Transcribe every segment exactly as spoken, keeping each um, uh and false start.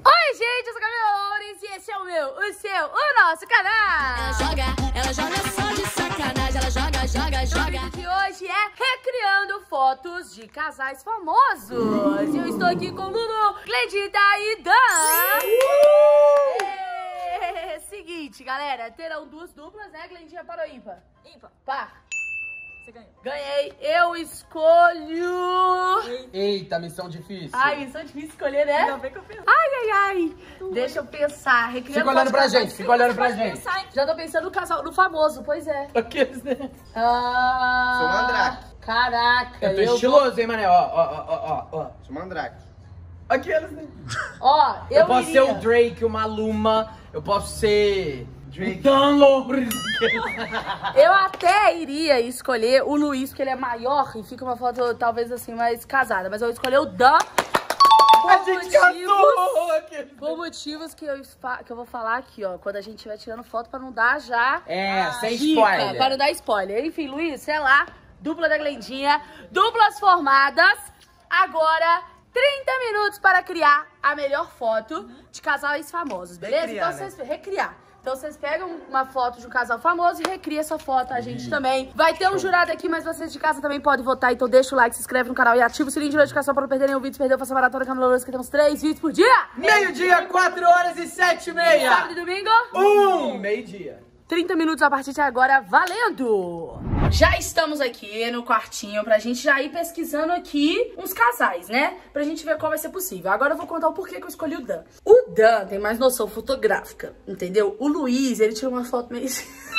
Oi, gente, eu sou a Camila Loures e esse é o meu, o seu, o nosso canal. Ela joga, ela joga só de sacanagem, ela joga, joga, joga. O vídeo de hoje é recriando fotos de casais famosos. E eu estou aqui com Lulu, Cledita e Dan. É, seguinte, galera, terão duas duplas, né, Glendinha? Para ou ímpar? Ímpar. Par. Você ganhou. Ganhei. Eu escolho... Eita, missão difícil. Ai, missão difícil escolher, né? Não vem que eu penso. Ai, ai, ai. Deixa eu pensar. Recriando Fica olhando fotos pra de gente, casais. fica olhando pra Pode gente. pensar em... Já tô pensando no casal, no famoso, pois é. Aqueles, né? Ah, Sou Mandrake. Caraca, Eu tô eu estiloso, hein, mané? Ó, ó, ó, ó, ó. Sou Mandrake. Aqueles, né? Ó, eu, Eu, posso iria... ser o Drake, o Maluma. Eu posso ser... Drake. Dan Loures. Eu até iria escolher o Luiz, porque ele é maior e fica uma foto talvez assim mais casada. Mas eu vou escolher o Dan por A gente casou. Aqueles. por motivos que eu, que eu vou falar aqui, ó. Quando a gente estiver tirando foto pra não dar já... É, sem dica, spoiler. Para não dar spoiler. Enfim, Luiz, sei lá, dupla da Glendinha, duplas formadas. Agora, trinta minutos para criar a melhor foto de casais famosos, beleza? Recriar, então né? vocês recriar. Então vocês pegam uma foto de um casal famoso e recria essa foto, a gente também. Vai ter um jurado aqui, mas vocês de casa também podem votar. Então deixa o like, se inscreve no canal e ativa o sininho de notificação para não perder nenhum vídeo. Se perdeu, faça maratona Camila Loures, que temos três vídeos por dia. Meio-dia, quatro horas e sete e meia. Sábado e domingo. Um, meio-dia. trinta minutos a partir de agora, valendo! Já estamos aqui no quartinho pra gente já ir pesquisando aqui uns casais, né? Pra gente ver qual vai ser possível. Agora eu vou contar o porquê que eu escolhi o Dan. O Dan tem mais noção fotográfica, entendeu? O Luiz, ele tirou uma foto meio...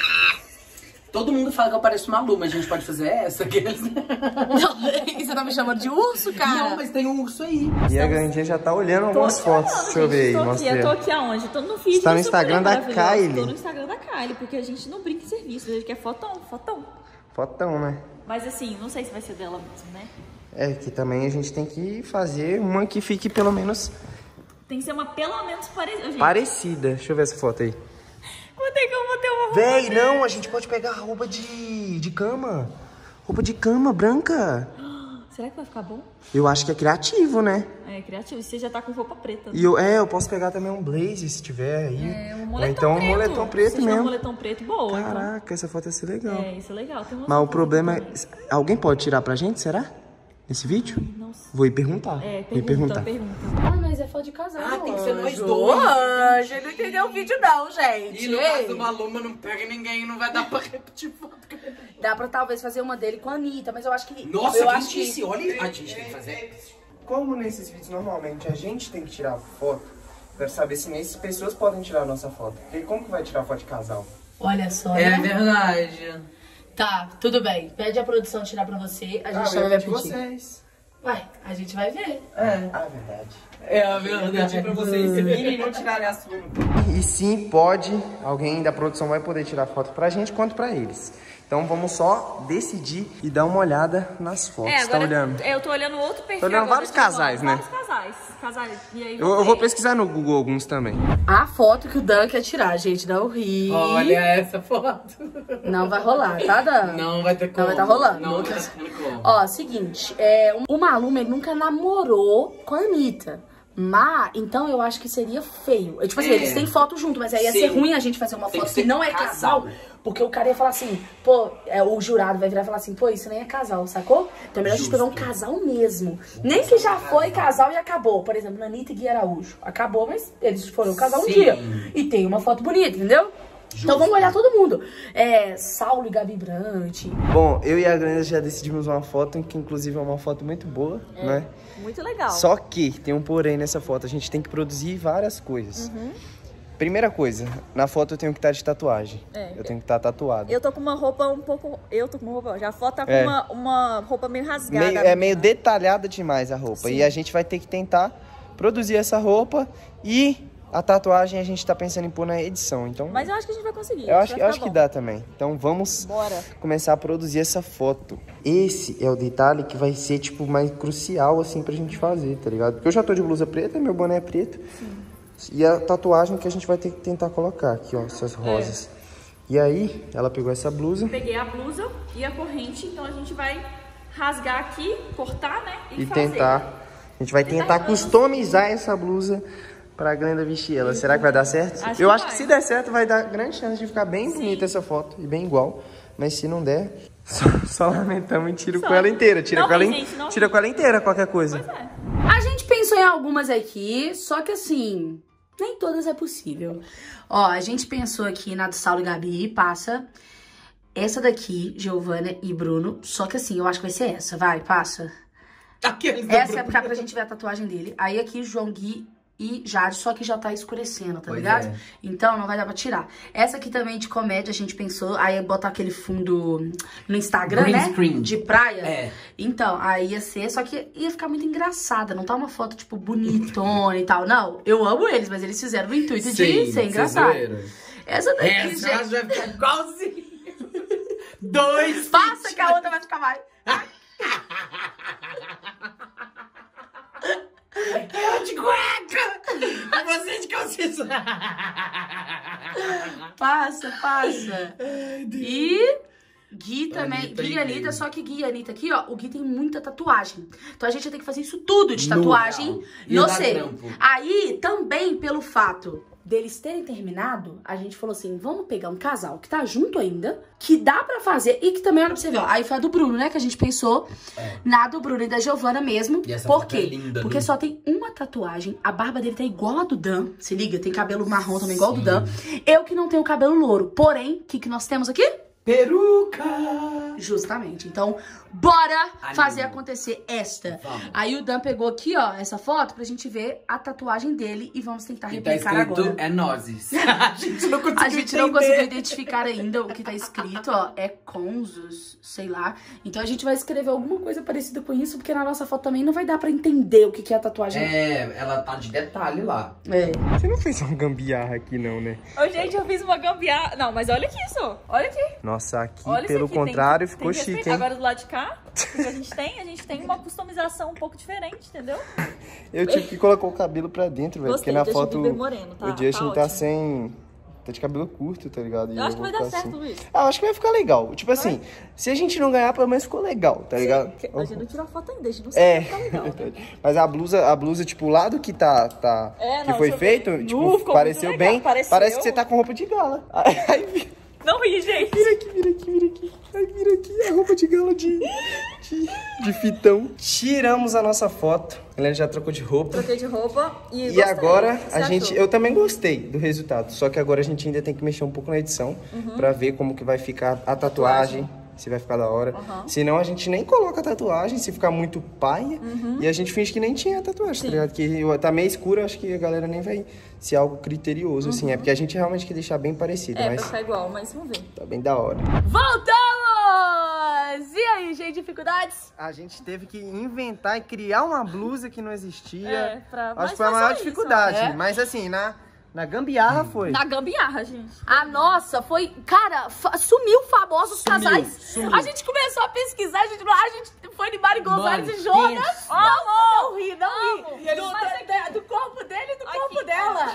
Todo mundo fala que eu pareço Maluma, a gente pode fazer essa, aqueles, né? Não, você tá me chamando de urso, cara? Não, mas tem um urso aí. E a Grandinha já tá olhando algumas fotos. Deixa eu ver aí, Tô aqui, mostra eu tô aí. aqui aonde? Tô no feed Você tá no do Instagram da Super Maravilhoso. Kylie. Tô no Instagram da Kylie, porque a gente não brinca em serviço, a gente quer fotão, fotão. Fotão, né? Mas assim, não sei se vai ser dela mesmo, né? É que também a gente tem que fazer uma que fique pelo menos Tem que ser uma pelo menos parecida. Gente, parecida. Deixa eu ver essa foto aí. vou ter que eu vou ter uma roupa. Véi, não, a gente pode pegar roupa de, de cama. Roupa de cama branca. Será que vai ficar bom? Eu acho que é criativo, né? É criativo, você já tá com roupa preta. Né? E eu, é, eu posso pegar também um blazer se tiver aí. É, um Ou moletom então um preto. moletom preto Se tiver mesmo. um moletom preto, boa. Caraca, essa foto ia ser legal. Então. É, isso é legal. Tem umas Mas o fotos problema é... também. Alguém pode tirar pra gente, será? Nesse vídeo? Nossa. Vou ir perguntar. É, Vou ir pergunta, perguntar. pergunta. Ah, mas é foto de casal. Ah, tem que ser nós anjo. dois. Anjo, ele não entendeu o vídeo não, gente. E no Ei. caso do Maluma, não pega ninguém, não vai dar pra repetir foto. Dá pra talvez fazer uma dele com a Anitta, mas eu acho que... Nossa, eu quem acho disse? que... Olha, a gente tem que fazer. Como nesses vídeos normalmente a gente tem que tirar foto, quero saber se nessas pessoas podem tirar a nossa foto. Porque como que vai tirar foto de casal? Olha só, É né? verdade. Tá, tudo bem. Pede a produção tirar pra você, a gente Ah, também eu vai de pedir. vocês. Ué, a gente vai ver. É, Ah, verdade. é a verdade. pra vocês virem e não tirarem a sua. E sim, pode, alguém da produção vai poder tirar foto pra gente quanto pra eles. Então vamos só decidir e dar uma olhada nas fotos. É, agora tá olhando? eu tô olhando outro perfil. Tô olhando agora, vários tipo, ó, casais, né? Vários casais. Casais. E aí, Eu, eu vou pesquisar no Google alguns também. A foto que o Dan quer tirar, gente, não ri. Olha essa foto. Não vai rolar, tá, Dan? Não vai ter como. Não vai tá rolando. Não vai ter como. Ó, seguinte, é, o Maluma ele nunca namorou com a Anitta. Mas, então eu acho que seria feio. É, tipo assim, É. eles têm foto junto, mas aí ia Sim. ser ruim a gente fazer uma Tem foto que que, ser não é casal. casal. Porque o cara ia falar assim, pô, é, o jurado vai virar e falar assim, pô, isso nem é casal, sacou? Então é melhor a gente pegar um casal mesmo. Nem que já foi casal e acabou. Por exemplo, Anitta e Gui Araújo. Acabou, mas eles foram um casal um Sim. dia. E tem uma foto bonita, entendeu? Então vamos olhar todo mundo. É, Saulo e Gabi Brant. Bom, eu e a Grande já decidimos uma foto, que inclusive é uma foto muito boa, né? Muito legal. Só que tem um porém nessa foto, a gente tem que produzir várias coisas. Primeira coisa, na foto eu tenho que estar de tatuagem. É. Eu tenho que estar tatuado. Eu tô com uma roupa um pouco... Eu tô com uma roupa... Já a foto tá com É. uma, uma roupa meio rasgada. Meio- é meio detalhada demais a roupa. Sim. E a gente vai ter que tentar produzir essa roupa e a tatuagem a gente tá pensando em pôr na edição. Então, Mas eu acho que a gente vai conseguir. eu acho, vai eu acho ficar que bom. dá também. Então vamos Bora. começar a produzir essa foto. Esse é o detalhe que vai ser, tipo, mais crucial, assim, pra gente fazer, tá ligado? Porque eu já tô de blusa preta, meu boné é preto. Sim. E a tatuagem que a gente vai ter que tentar colocar aqui, ó, essas rosas. E aí, ela pegou essa blusa Peguei a blusa e a corrente, então a gente vai rasgar aqui, cortar, né? E, e fazer. tentar... A gente vai tentar customizar essa blusa pra Glenda vestir ela. Será que vai dar certo? Acho eu que acho vai. que se der certo vai dar grande chance de ficar bem bonita essa foto e bem igual. Mas se não der, só, só lamentamos e tira Só. com ela inteira. Tira, Não com ela, ri, in- gente, não tira ri. com ela inteira qualquer coisa. Pois é. A gente pensou em algumas aqui, só que assim, nem todas é possível. Ó, a gente pensou aqui na do Saulo e Gabi, passa. Essa daqui, Giovana e Bruno, só que assim, eu acho que vai ser essa, vai, passa. Aqueles do Essa é Bruno. pra, pra gente ver a tatuagem dele. Aí aqui, João Gui e Jade, só que já tá escurecendo, tá Pois ligado? é. Então não vai dar pra tirar. Essa aqui também de comédia, a gente pensou, aí botar aquele fundo no Instagram, Green né? screen. De praia. É. Então, aí ia ser, só que ia ficar muito engraçada. Não tá uma foto, tipo, bonitona e tal. Não, eu amo eles, mas eles fizeram no intuito de ser engraçado. Essa daqui, Essa gente. vai ficar igualzinho. Dois. Passa que a outra vai ficar mais. Eu de cueca. Você de calcinha. Passa, passa. E Gui também. Anitta Gui e e Anitta, Gui. só que Gui e Anitta aqui, ó. O Gui tem muita tatuagem. Então a gente vai ter que fazer isso tudo de No tatuagem real. Ia no dar ser. trampo. Aí, também pelo fato deles terem terminado, a gente falou assim, vamos pegar um casal que tá junto ainda, que dá pra fazer e que também, olha pra você ver, ó. Aí foi a do Bruno, né, que a gente pensou É. na do Bruno e da Giovana mesmo. E essa Por foto quê? é linda, Porque né? só tem uma tatuagem, a barba dele tá igual a do Dan, se liga, tem cabelo marrom também igual ao do Dan. Eu que não tenho cabelo louro, porém, o que, que nós temos aqui? Peruca. Justamente. Então, bora Animo. fazer acontecer esta. Vamos. Aí o Dan pegou aqui, ó, essa foto pra gente ver a tatuagem dele e vamos tentar E tá replicar escrito agora. é nozes. A gente não conseguiu A gente não conseguiu identificar ainda o que tá escrito, ó. É Conzus, sei lá. Então a gente vai escrever alguma coisa parecida com isso, porque na nossa foto também não vai dar pra entender o que que é a tatuagem. É, ela tá de detalhe lá. É. Você não fez uma gambiarra aqui não, né? Ô, gente, eu fiz uma gambiarra. Não, mas olha aqui isso. Olha aqui. Nossa, aqui Olha isso pelo aqui, tem contrário que- ficou tem que chique, respeitar. hein? Agora do lado de cá, o que a gente tem? A gente tem uma customização um pouco diferente, entendeu? Eu tive que colocar o cabelo pra dentro, velho. Porque Gostei, na Justin foto Bieber moreno, tá- o Justin tá tá, ótimo. sem... Tá de cabelo curto, tá ligado? E Eu acho que vou vai dar ficar certo, assim. Luiz. Ah, eu acho que vai ficar legal. Tipo assim, se a gente não ganhar, pelo menos ficou legal, tá ligado? A gente não tirou foto ainda, a gente não sabe É, se tá legal. verdade. Mas a blusa, a blusa, tipo, o lado que tá, tá É, que não, foi deixa eu feito, ver. tipo, Nu, ficou pareceu muito legal, bem. pareceu. Parece que você tá com roupa de gala. Aí, vira Não ri, gente. aqui, vira aqui, vira aqui. Aí, vira aqui, a roupa de gala de, de, de fitão. Tiramos a nossa foto. A Helena já trocou de roupa. Troquei de roupa e E gostei. agora O que você a gente, achou? eu também gostei do resultado, só que agora a gente ainda tem que mexer um pouco na edição Uhum. pra ver como que vai ficar a tatuagem, se vai ficar da hora. Uhum. Senão a gente nem coloca a tatuagem, se ficar muito paia, Uhum. e a gente finge que nem tinha a tatuagem, tá ligado? Que tá meio escuro, acho que a galera nem vai ser algo criterioso, assim, é porque a gente realmente quer deixar bem parecido, Uhum. É, mas pra ficar igual, mas vamos ver. tá bem da hora. Voltamos! E aí, gente, dificuldades? A gente teve que inventar e criar uma blusa que não existia. É, pra- Acho mas que foi a foi maior só isso, dificuldade, é. mas assim, na, na gambiarra foi. Na gambiarra, gente. A nossa foi, cara, fa- sumiu famosos Sumiu, casais. sumiu. A gente começou a pesquisar, a gente, a gente foi de Mari Gonzalez Mano, e Jonas. pensa. Não, não ri, não Amo. ri. E eles Do, não- da- do corpo dele e do Aqui, corpo dela.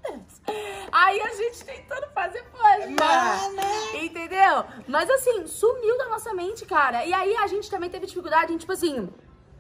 Aí a gente tentando fazer pós, entendeu? Mas assim, sumiu da nossa mente, cara. E aí a gente também teve dificuldade em, tipo assim...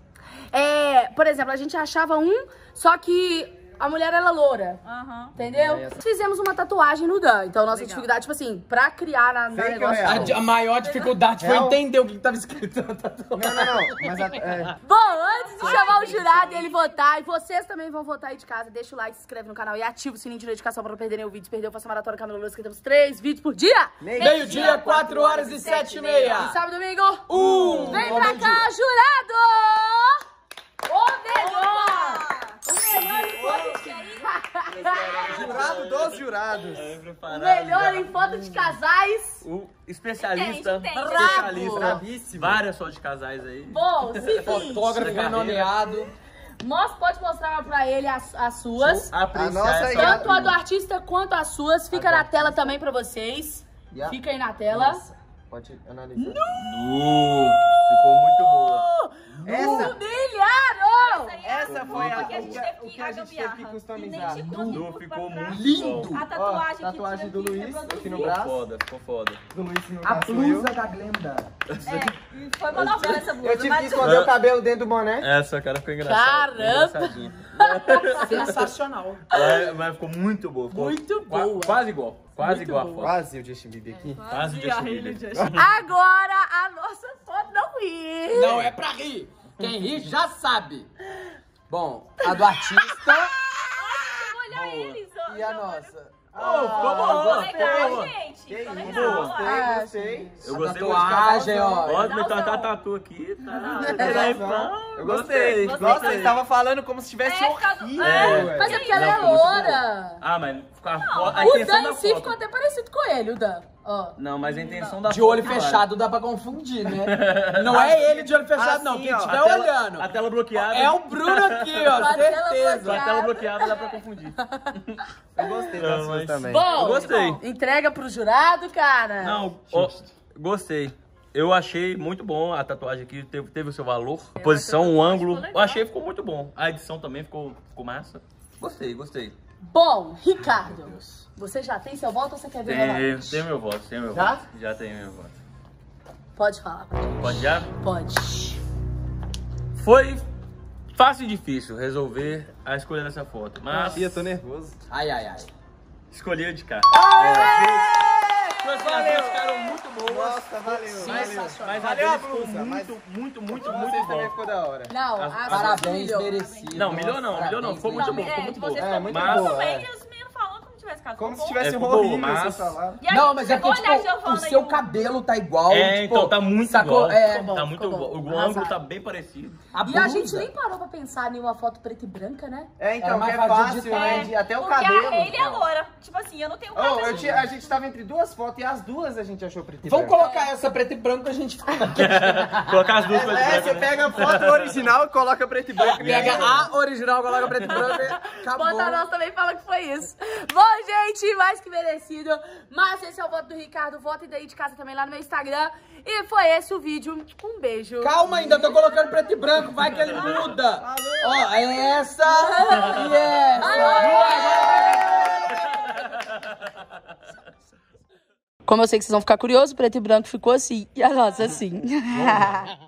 É, por exemplo, a gente achava um, só que a mulher era loura. Aham. Entendeu? Fizemos uma tatuagem no Dan. Então, nossa Legal. dificuldade, tipo assim, pra criar na, na Fake ou negócio. real? A, a maior dificuldade foi Real? entender o que que tava escrito na tatuagem. Não, não, não. Mas a, é, Bom, antes de chamar o jurado e ele votar, e vocês também vão votar aí de casa, deixa o like, se inscreve no canal e ativa o sininho de notificação pra não perder nenhum vídeo. Se perdeu, faça maratona Camila Luz, que temos três vídeos por dia. Meio-dia, quatro horas e sete e meia. E sábado e domingo, Um. Vem Ó, pra bom cá, jurado! O melhor! O melhor em foto de jurado dos jurados. O melhor em foto de casais. O especialista, Entende, entende. especialista, Bravíssimo. várias fotos de casais aí. Bom, seguinte. Fotógrafo renomeado. Mostra, pode mostrar pra ele as, as suas. Apreciar nossa essa aí, Tanto a do artista quanto as suas. Fica na tela também pra vocês. Yeah. Fica aí na tela. Pode analisar. Nu! Ficou muito boa. Essa, Humilharam! essa foi a, que a o gente que, teve o que que a gente teve que gambiarra. customizar. E nem te Nu, ficou muito Lindo. bom. A Ó, tatuagem, tatuagem que do tinha que Luiz aqui reproduzir. no Ficou braço. foda, ficou foda. Do Luiz no A braço sou eu. blusa da Glenda. É, e foi uma novela essa blusa. Eu tive que mas... esconder o cabelo dentro do boné. Essa cara ficou engraçada. Caramba! engraçadinha. Sensacional. Mas, mas ficou muito boa. Ficou Muito qua- boa. Quase igual. Quase Muito igual boa. a foto. Quase o Justin Bieber aqui. Quase o Justin Bieber. Agora a nossa foto não ri. Não é pra rir. Quem ri já sabe. Bom, a do artista Olha eles, ó. E a nossa? Oh, ficou boa. Legal, Boa. gente. Que Ficou isso, legal. gostei, ó. gostei. Eu a gostei muito. tatuagem, ó. Ó, meu tá Casalzão. tatu aqui. Tá. Eu gostei. Gostei. Nossa, ele tava falando como se tivesse É, fica- horrível. é, ué. Mas é porque ela Não, é ficou muito loura. Ah, mas a, foto, a O intenção Dan da em si foto. ficou até parecido com ele, o Dan. Ó. Não, mas a intenção da De foto. olho claro. fechado dá pra confundir, né? Não é ele de olho fechado, não. Assim, Quem ó, estiver A tela- olhando. A tela bloqueada. É o Bruno aqui, ó. Com a tela Certeza. Com a tela bloqueada dá pra confundir. Eu gostei das Não, suas mas- também. Bom, Eu gostei. entrega pro jurado, cara. Não, ó, gostei. Eu achei muito bom a tatuagem aqui, teve, teve o seu valor. A posição, o ângulo. ficou legal. Eu achei que ficou muito bom. A edição também ficou, ficou massa. Gostei, gostei. Bom, Ricardo, você já tem seu voto ou você quer ver Tem, novamente? tem meu voto, tem meu Já? voto. Já tem meu voto. Pode falar pra gente. Pode já? Pode. Foi fácil e difícil resolver a escolha dessa foto, mas Ih, eu tô nervoso. Ai, ai, ai. escolhi a de cá. Valeu. Valeu! Ficaram muito boas. Nossa, valeu. Sensacional. Mas a Valeu dele a ficou blusa, muito, mas- muito, muito, muito, Vocês também bom. ficou da hora. Não, As- a Parabéns, milhão. merecido. Não, milhou não, milhou não. Ficou muito bom, ficou muito bom. Vocês É, muito Mas- boa. também, é. e os meninos falando como tivesse casado. Como se Bom. tivesse É, um ficou horrível, mas- vocês falaram. E aí, Não, mas é chegou porque, a olhar tipo, o Giovana seu e o- cabelo tá igual. É, tipo, então tá muito sacou? igual. É, bom, Tá muito ficou igual. bom. O ângulo Arrasado. tá bem parecido. a E a blusa. gente nem parou pra pensar em uma foto preta e branca, né? É, Era então, mais que é fácil de fácil, editar. né? de- Até o Porque cabelo. a Hailey é loura. Tipo assim, eu não tenho Oh, cabelo. eu tinha- a gente tava entre duas fotos e as duas a gente achou preto e Vamos branco. colocar essa preta e branco pra gente falar. Colocar as duas pra É, você pega a foto original e coloca preto e branco. Pega a original, coloca preto e branco e acabou. Bota nós também fala que foi isso. Bom, gente, mais que merecido. Mas esse é o voto do Ricardo. Votem daí de casa também lá no meu Instagram. E foi esse o vídeo. Um beijo. Calma ainda, tô colocando preto e branco, vai que ele muda. Ó, é essa e essa. Como eu sei que vocês vão ficar curiosos, preto e branco ficou assim. E a nossa assim.